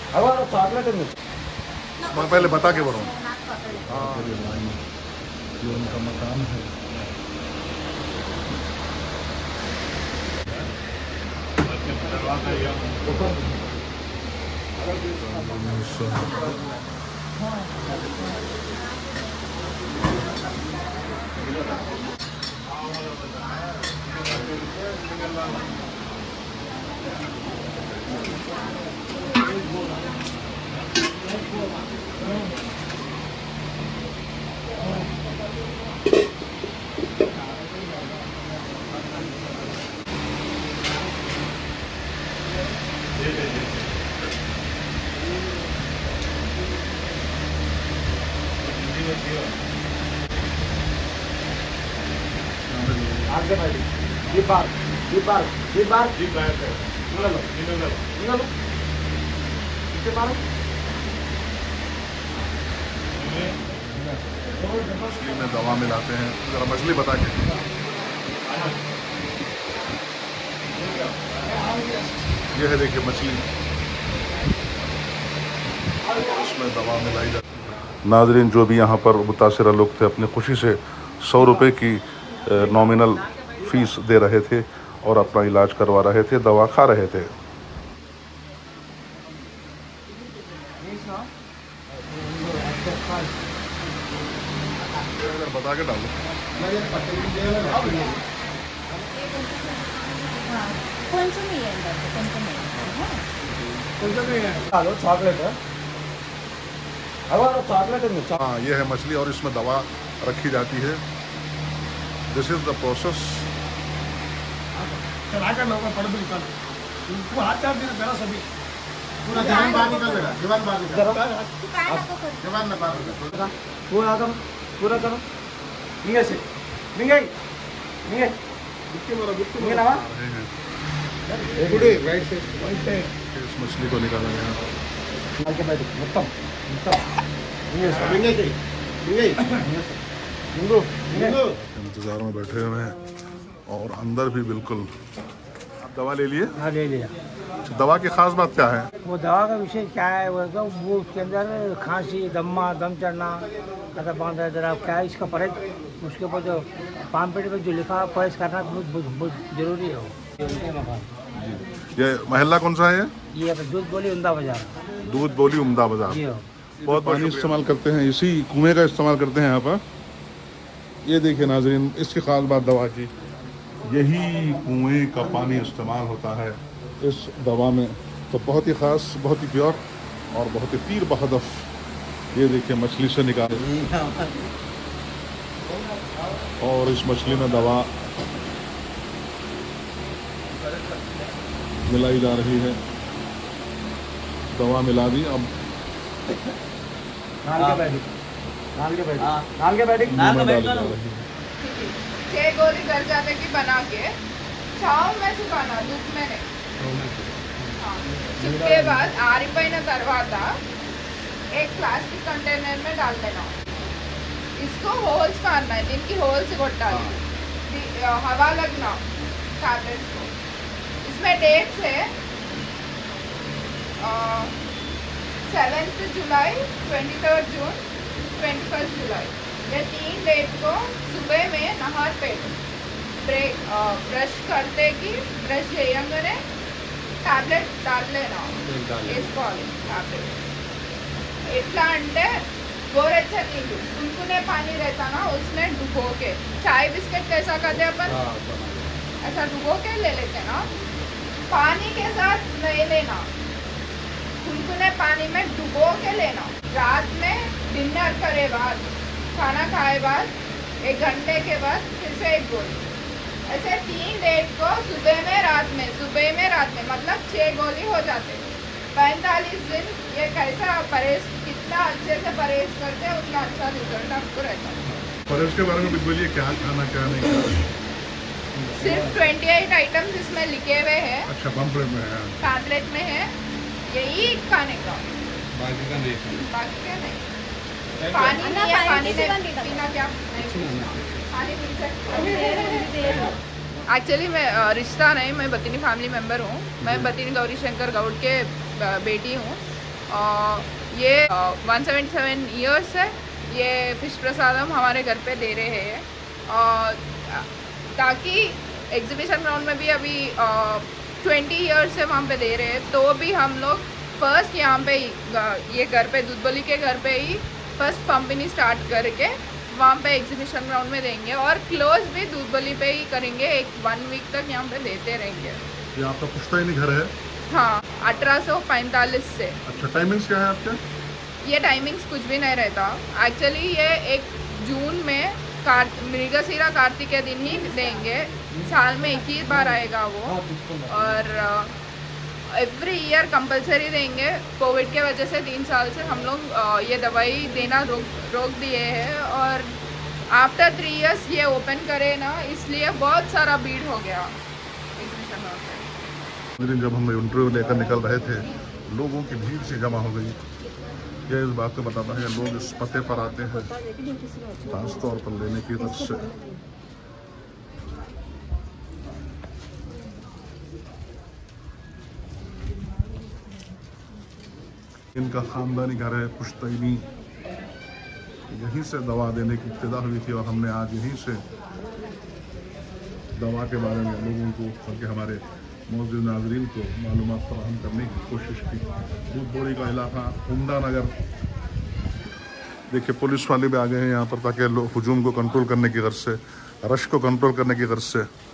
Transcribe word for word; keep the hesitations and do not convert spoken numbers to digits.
मैं पहले बता के बढ़ूँ। हाँ ये उनका मकान है। आगे बैठी ये बार ये बार ये बार ये बार है निकलो निकलो निकलो कितने मारो मछली में दवा मिलाते हैं। जरा मछली बता के। ये है देखिए मछली, उसमें दवा मिलाई जाती है। नाजरीन जो भी यहाँ पर मुतासिरा लोग थे अपनी खुशी से सौ रुपये की नॉमिनल फीस दे रहे थे और अपना इलाज करवा रहे थे, दवा खा रहे थे। बता के डालो। चॉकलेट है। हाँ ये है मछली और इसमें दवा रखी जाती है। This is the process. चला कर लोगों पड़ भी निकाल वो हाथ चार दिन पहला सभी पूरा जवान बाहर निकल बेटा जवान बाहर निकल जवान ना बाहर पूरा करो पूरा करो निगे से निगे निगे गुट्टी मारो गुट्टी निगे ना गुड़ी राइट से राइट से इस मछली को निकाला गया। निकाल के बैठ उत्तम उत्तम निगे से निगे के निगे निगो निगो इंतजार में बैठे हुए हैं और अंदर भी बिल्कुल। आप दवा ले लिए? हाँ ले लिया। दवा की खास बात क्या है? वो दवा का विषय क्या है? वो तो वो उसके अंदर खांसी दम्मा दम चढ़ना ऐसा बांध है जरा क्या है इसका परहेज उसके ऊपर जो पाम पेट में जो लिखा परहेज करना बहुत बहुत जरूरी है। ये महल्ला कौन सा है? ये दूध बोली उमदा बाजार। दूध बोली उमदा बाजार। जी बहुत पानी इस्तेमाल करते हैं, इसी कुएं का इस्तेमाल करते हैं यहाँ पर। ये देखिए नाजरीन इसकी खास बात दवा की, यही कुएं का पानी इस्तेमाल होता है इस दवा में। तो बहुत ही ख़ास, बहुत ही प्योर और बहुत ही तीर बहदफ। ये देखिए मछली से निकाले और इस मछली में दवा मिलाई जा रही है। दवा मिला दी। अब छह गोली कर जाने की बना के छाव में सुखाना, धूप में नहीं। उसके बाद आरिपोయిన తర్వాత एक प्लास्टिक कंटेनर में डाल देना। इसको होल्स मारना है, जिनकी होल्स कोट्टाली हवा लगना टैबलेट्स को। इसमें डेट्स है seventh July, twenty third June, twenty first July. ये तीन डेट को सुबह में नहार पेट ब्रेक ब्रश करते कि ब्रश చేయగానే టాబ్లెట్ डालలేనా వేసుకోవాలి। టాబ్లెట్ ఎట్లా అంటే గోరెచ్చని నీళ్ళు कुनकुने पानी रहता ना उसमें डुबो के, चाय बिस्किट कैसा करते अपन ऐसा डुबो के ले लेते ना, पानी के साथ नहीं लेना, कुनकुने पानी में डुबो के लेना। रात में डिनर करे बाद, खाना खाए बाद एक घंटे के बाद फिर से एक गोली। ऐसे तीन डेट को सुबह में रात में सुबह में रात में मतलब छह गोली हो जाते। पैंतालीस दिन ये कैसा परहेज, कितना अच्छे से परहेज करते हैं उतना अच्छा रिजल्ट आपको रहता है। परहेज के बारे में कुछ बोलिए, क्या खाना क्या नहीं खाना। सिर्फ अट्ठाईस आइटम्स इसमें लिखे हुए हैं। अच्छा पम्पलेट में है, पैम्पलेट में है, यही खाने का, बाकी का नहीं। बाकी का नहीं। पानी नहीं है, पानी नहीं पीना क्या पानी पी सकते। एक्चुअली मैं रिश्ता नहीं, मैं बतिनी फैमिली मेंबर हूँ। मैं बतिनी गौरी शंकर गौड़ के बेटी हूँ। ये वन सेवेंटी सेवन ईयर्स है। ये फिश प्रसादम हमारे घर पे दे रहे हैं, ताकि एग्जीबिशन ग्राउंड में भी अभी ट्वेंटी ईयर्स से वहाँ पे दे रहे हैं, तो भी हम लोग फर्स्ट यहाँ पे ये घर पे दूधबली के घर पे ही फर्स्ट कंपनी स्टार्ट करके वहाँ पे एग्जीबिशन ग्राउंड में देंगे, और क्लोज भी दूधबली पे ही करेंगे। एक वन वीक तक यहाँ पे देते रहेंगे। ये आपका पुश्तैनी घर है? हाँ, अठारह सौ पैंतालीस से। अच्छा, टाइमिंग्स क्या है आपके? ये टाइमिंग्स कुछ भी नहीं रहता एक्चुअली। ये एक जून में मृगशिरा कार्तिक के दिन ही देंगे, साल में एक ही बार आएगा वो, और एवरी ईयर कंपलसरी देंगे। कोविड के वजह से तीन साल से हम लोग ये दवाई देना रोक रोक दिए हैं, और आफ्टर थ्री इयर्स ये ओपन करे ना, इसलिए बहुत सारा भीड़ हो गया एग्जीबिशन में। जब हम इंटरव्यू लेकर निकल रहे थे, लोगों की भीड़ से जमा हो गई। यह इस बात को बताता है कि लोग इस पते पर आते हैं खास तौर पर लेने की तरफ से। इनका खानदानी घर है पुश्तैनी, यहीं से दवा देने की इब्तिदा हुई थी, और हमने आज यहीं से दवा के बारे में लोगों को, बल्कि हमारे मौजूद नाजरीन को मालूमात फराहम करने की कोशिश की। दूधबोरी का इलाका उम्दा नगर, देखिए पुलिस वाले भी आ गए हैं यहाँ पर, ताकि लोग हुजूम को कंट्रोल करने की गर्ज से, रश को कंट्रोल करने की गर्ज से।